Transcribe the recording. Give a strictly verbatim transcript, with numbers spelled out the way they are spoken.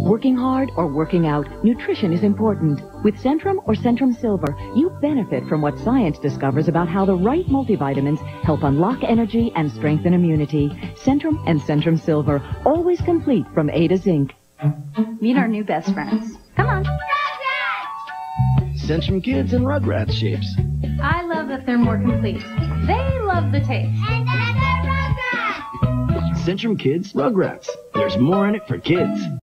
Working hard or working out, nutrition is important. With Centrum or Centrum Silver, you benefit from what science discovers about how the right multivitamins help unlock energy and strengthen immunity. Centrum and Centrum Silver, always complete from A to Zinc. Meet our new best friends. Come on. Centrum Kids and Rugrats shapes. I love that they're more complete. They love the taste. Centrum Kids Rugrats. There's more in it for kids.